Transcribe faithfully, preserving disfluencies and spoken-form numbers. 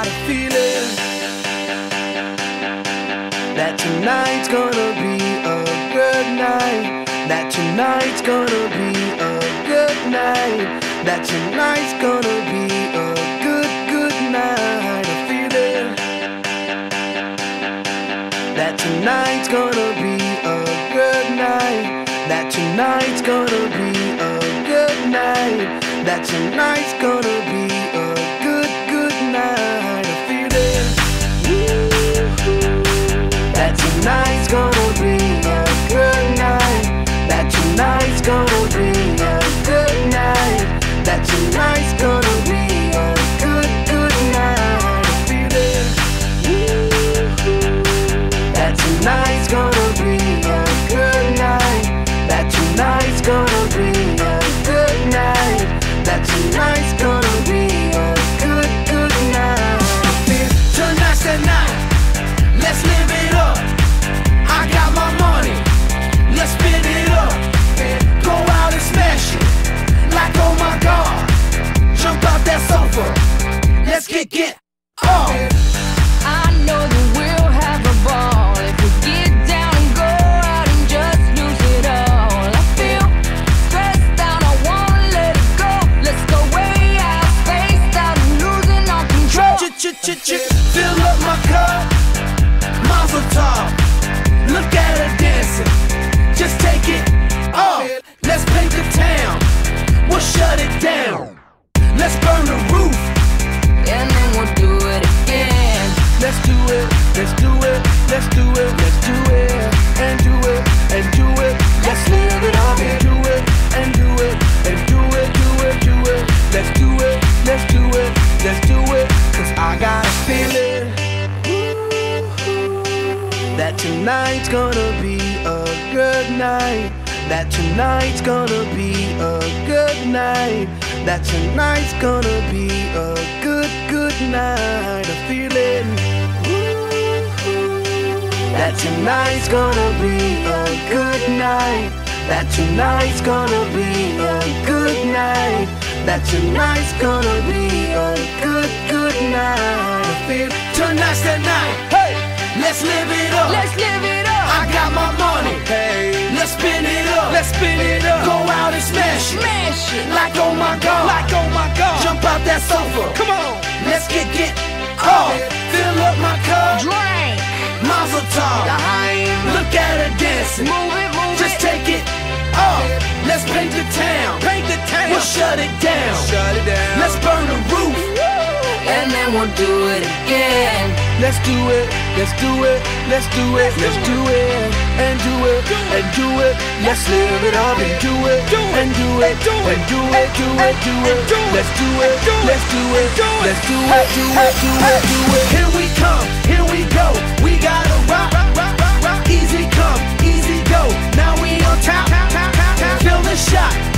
got a feeling that tonight's gonna be a good night. That tonight's gonna be a good night. That tonight's gonna be a good, good night. A feeling that tonight's gonna be a good night. That tonight's gonna be a good night. That tonight's gonna be a good, good night. A feeling that tonight's gonna be a good night. That tonight's gonna be a good night. That tonight's gonna be a good, good night. A feeling that tonight's gonna be a good night. That tonight's gonna be a good night. That tonight's gonna be a good, good night. I feel tonight's the night. Let's live it up. I got my money. Let's spin it up. Go out and smash it. Like oh my God. Jump out that sofa. Let's get get off. I know that we'll have a ball if we get down and go out and just lose it all. I feel stressed out, I wanna let it go. Let's go way out, spaced out and losing all control. Ch-ch-ch-ch, fill up my cup. Mazel tov. Look at her dancing. Just take it off. Let's paint the town. We'll shut it down. Let's burn the roof. And then we'll do it again. Let's do it, let's do it, let's do it, let's do it, and do it, and do it. Let's live it up and do it, and do it, and do it, do it, do it. Let's do it, let's do it, let's do it. Cause I got a feeling that tonight's gonna be a good night. That tonight's gonna be a good night. That tonight's gonna be a good, good night. A feeling that tonight's gonna be a good night. That tonight's gonna be a good night. That tonight's gonna be a good, good night. I feel tonight's the night. Hey, let's live it up. Let's live it up. I got my money. Hey, let's spin it up. Let's spin it up. Go out and smash it. Smash it. Like oh my God. Like oh my God. Jump out that sofa. Come on. Let's get get off. Fill up my cup. Drink. Mazel tov. Look at her dancing. Move it, move Just it. take it off. Let's paint the town. Paint the town. We'll shut it down. Shut it down. Let's burn the roof. And then we'll do it again. Let's do it, let's do it, let's do it, let's do it, and do it, and do it. Let's live it up and do it, and do it, and do it, do it, do it. Let's do it, let's do it, let's do it, do it, do it, do it. Here we come, here we go. We gotta rock, rock, rock, rock. Easy come, easy go. Now we on top, feel the shot.